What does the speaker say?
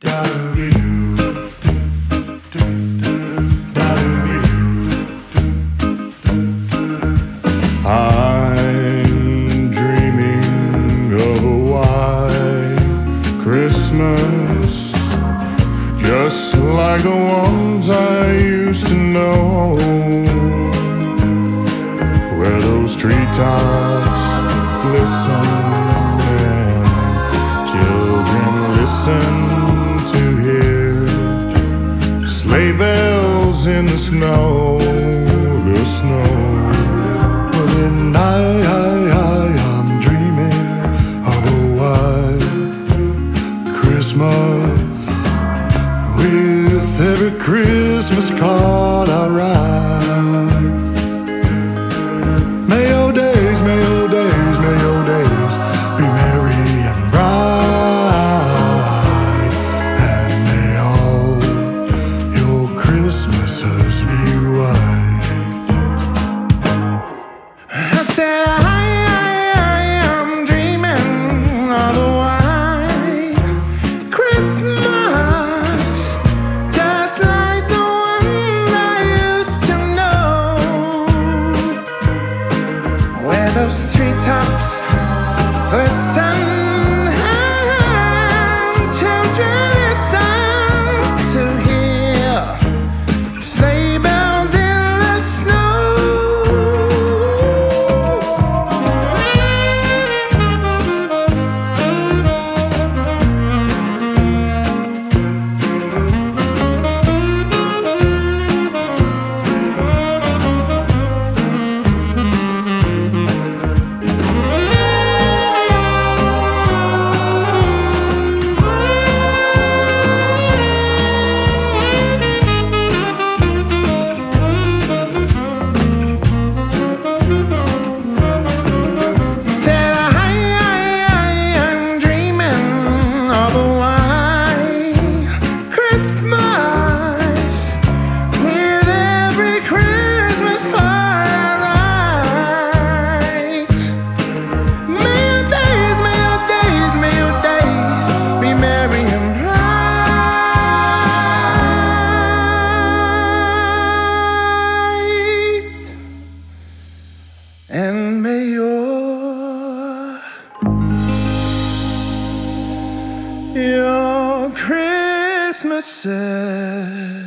I'm dreaming of a white Christmas, just like the ones I used to know, where those treetops glisten and children listen to hear sleigh bells in the snow, the snow. And I'm dreaming of a white Christmas, with every Christmas card I write. May your days, may your days, may your days be merry and bright, and may all your Christmases be white. I said I'm dreaming of a white Christmas, just like the one I used to know, where those treetops glisten and children listen to hear sleigh bells in the snow. And may your Christmases